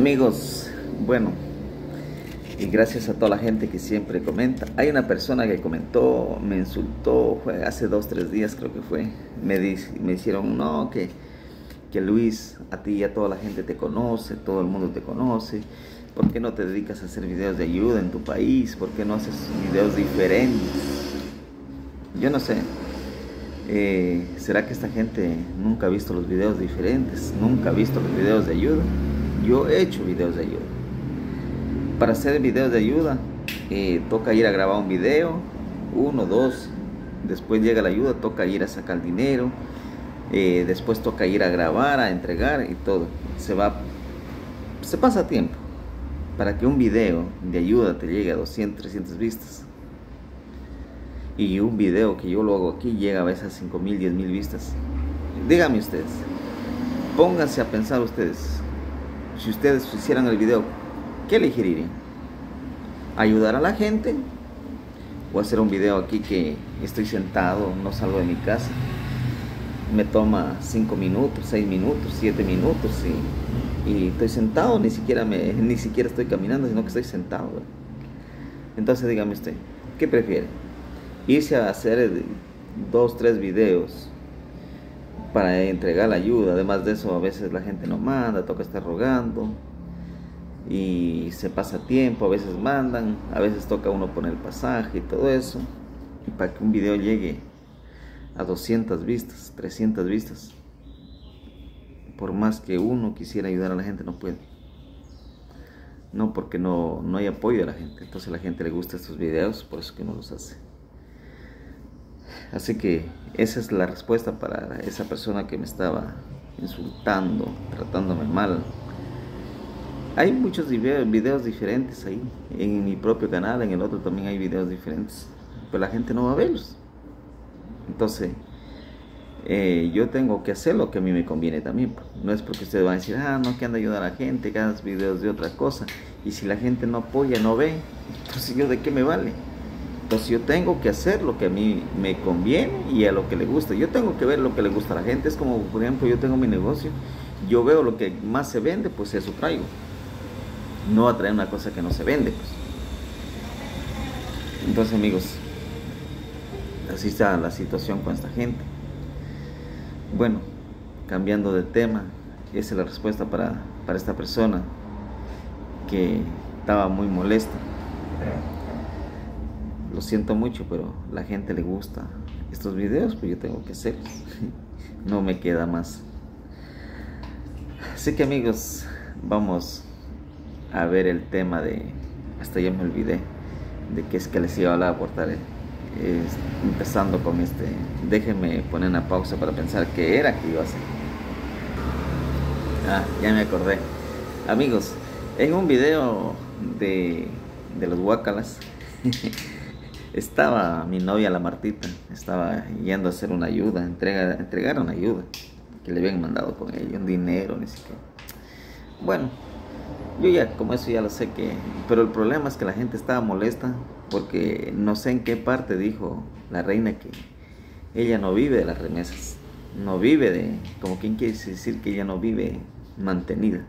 Amigos, bueno, y gracias a toda la gente que siempre comenta. Hay una persona que comentó, me insultó, fue hace 2 o 3 días creo que fue. Me hicieron, no, que Luis, a ti y a toda la gente te conoce, todo el mundo te conoce. ¿Por qué no te dedicas a hacer videos de ayuda en tu país? ¿Por qué no haces videos diferentes? Yo no sé. ¿Será que esta gente nunca ha visto los videos diferentes? ¿Nunca ha visto los videos de ayuda? Yo he hecho videos de ayuda. Para hacer videos de ayuda, toca ir a grabar un video, 1, 2, después llega la ayuda, toca ir a sacar dinero, después toca ir a grabar, a entregar y todo. Se pasa tiempo para que un video de ayuda te llegue a 200, 300 vistas. Y un video que yo lo hago aquí llega a veces a 5,000, 10,000 vistas. Díganme ustedes, pónganse a pensar ustedes, si ustedes hicieran el video, ¿qué elegirían? ¿Ayudar a la gente? ¿O hacer un video aquí que estoy sentado, no salgo de mi casa? Me toma 5 minutos, 6 minutos, 7 minutos y estoy sentado, ni siquiera estoy caminando, sino que estoy sentado. Entonces dígame usted, ¿qué prefiere? Irse a hacer 2, 3 videos para entregar la ayuda. Además de eso, a veces la gente no manda, toca estar rogando y se pasa tiempo, a veces mandan, a veces toca uno poner el pasaje y todo eso, y para que un video llegue a 200 vistas, 300 vistas, por más que uno quisiera ayudar a la gente, no puede. No, porque no hay apoyo de la gente. Entonces a la gente le gusta estos videos, por eso que uno los hace. Así que esa es la respuesta para esa persona que me estaba insultando, tratándome mal. Hay muchos videos diferentes ahí, en mi propio canal, en el otro también hay videos diferentes, pero la gente no va a verlos. Entonces, yo tengo que hacer lo que a mí me conviene también. No es porque ustedes van a decir, no, que anda a ayudar a la gente, que hagas videos de otra cosa. Y si la gente no apoya, no ve, entonces yo de qué me vale. Entonces yo tengo que hacer lo que a mí me conviene y a lo que le gusta. Yo tengo que ver lo que le gusta a la gente. Es como, por ejemplo, yo tengo mi negocio, yo veo lo que más se vende, pues eso traigo. No a traer una cosa que no se vende, pues. Entonces, amigos, así está la situación con esta gente. Bueno, cambiando de tema, esa es la respuesta para esta persona que estaba muy molesta. Lo siento mucho, pero a la gente le gusta estos videos, pues yo tengo que hacerlos. No me queda más. Así que, amigos, vamos a ver el tema de... Hasta ya me olvidé de qué es que les iba a hablar, empezando con este. Déjenme poner una pausa para pensar qué era que iba a hacer. Ya me acordé. Amigos, en un video de los guacalas estaba mi novia, la Martita, estaba yendo a hacer una ayuda, entregar una ayuda que le habían mandado con ella, un dinero, ni siquiera. Bueno, yo ya, como eso ya lo sé pero el problema es que la gente estaba molesta porque no sé en qué parte dijo la reina que ella no vive de las remesas, no vive de, como quien quiere decir que ella no vive mantenida.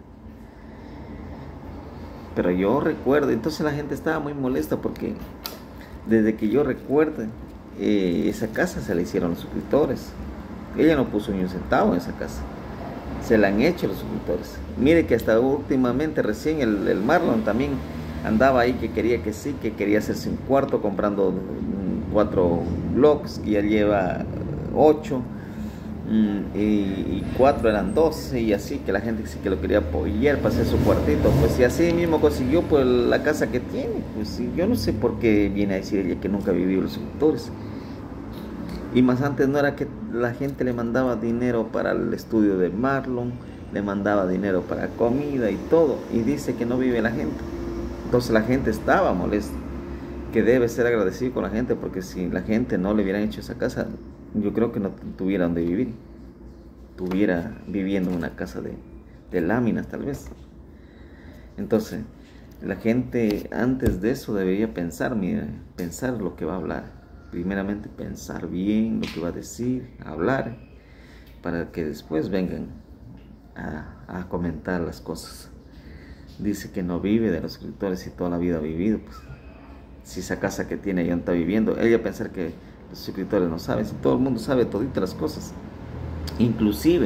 Pero yo recuerdo, entonces la gente estaba muy molesta porque desde que yo recuerdo, esa casa se la hicieron los suscriptores. Ella no puso ni un centavo en esa casa. Se la han hecho los suscriptores. Mire que hasta últimamente, recién el Marlon también andaba ahí que quería hacerse un cuarto comprando 4 blocks, y ya lleva 8, y 4 eran 12, y así que la gente sí que lo quería apoyar para hacer su cuartito. Pues y así mismo consiguió pues la casa que tiene. Pues yo no sé por qué viene a decir ella que nunca vivió los suscriptores. Y más antes no era que la gente le mandaba dinero para el estudio de Marlon, le mandaba dinero para comida y todo, y dice que no vive la gente. Entonces la gente estaba molesta, que debe ser agradecido con la gente, porque si la gente no le hubieran hecho esa casa, yo creo que no tuviera donde vivir. Tuviera viviendo en una casa de láminas tal vez. Entonces la gente antes de eso debería pensar, pensar lo que va a hablar. Primeramente pensar bien lo que va a decir, hablar, para que después vengan a comentar las cosas. dice que no vive de los suscriptores y toda la vida ha vivido, pues. Si esa casa que tiene ella no está viviendo, ella pensar que los suscriptores no saben, si todo el mundo sabe toditas las cosas. Inclusive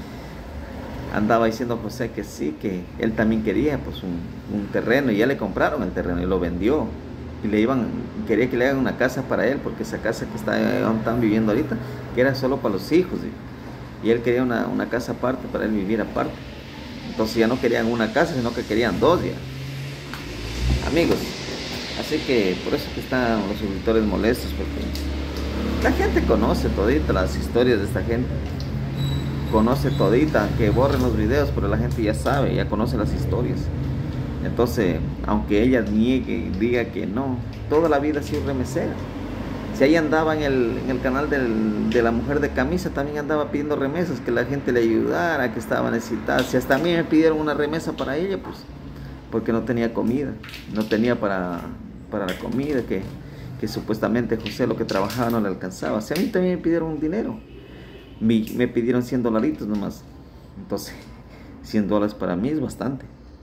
andaba diciendo José que sí, que él también quería pues un terreno, y ya le compraron el terreno y lo vendió, y quería que le hagan una casa para él, porque esa casa que están viviendo ahorita, que era solo para los hijos, y él quería una casa aparte para él vivir aparte. Entonces ya no querían una casa, sino que querían dos ya, amigos. Así que por eso que están los suscriptores molestos, porque la gente conoce todita las historias de esta gente, conoce todita, que borren los videos, pero la gente ya sabe, ya conoce las historias. Entonces, aunque ella niegue, diga que no, toda la vida ha sido remesera. Si ella andaba en el canal de la mujer de camisa, también andaba pidiendo remesas, que la gente le ayudara, que estaba necesitada. Si hasta a mí me pidieron una remesa para ella, pues, porque no tenía comida, no tenía para la comida, que supuestamente José lo que trabajaba no le alcanzaba. Si a mí también me pidieron un dinero, me pidieron 100 dolaritos nomás. Entonces, 100 dólares para mí es bastante.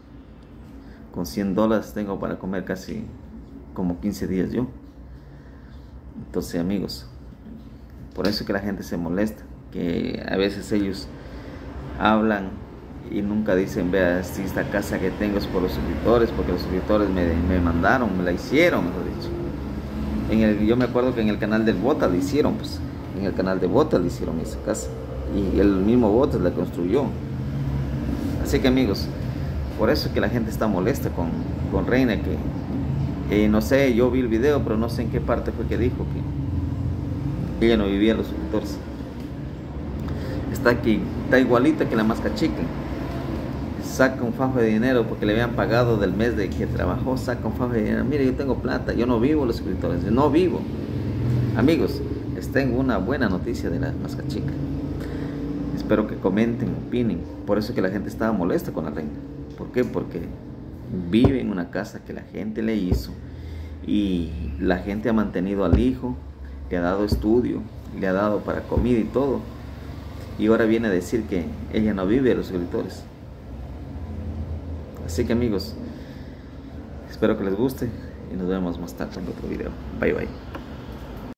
Con 100 dólares tengo para comer casi como 15 días yo. Entonces, amigos, por eso que la gente se molesta, que a veces ellos hablan y nunca dicen, vea, si esta casa que tengo es por los suscriptores, porque los suscriptores me mandaron, me la hicieron, mejor dicho. Yo me acuerdo que en el canal del Botas le hicieron, pues, en el canal de Botas le hicieron esa casa, y el mismo Botas la construyó. Así que, amigos, por eso es que la gente está molesta con Reina, que no sé, yo vi el video, pero no sé en qué parte fue que dijo que ella no vivía los suscriptores. Está aquí, está igualita que la Mascachicle. Saca un fajo de dinero porque le habían pagado del mes de que trabajó, saca un fajo de dinero. Mire, yo tengo plata, yo no vivo los suscriptores, yo no vivo. Amigos, les tengo una buena noticia de la Mascachicle. Espero que comenten, opinen. Por eso es que la gente estaba molesta con la Reina. ¿Por qué? Porque vive en una casa que la gente le hizo, y la gente ha mantenido al hijo, le ha dado estudio, le ha dado para comida y todo, y ahora viene a decir que ella no vive de los suscriptores. Así que, amigos, espero que les guste y nos vemos más tarde en otro video. Bye bye.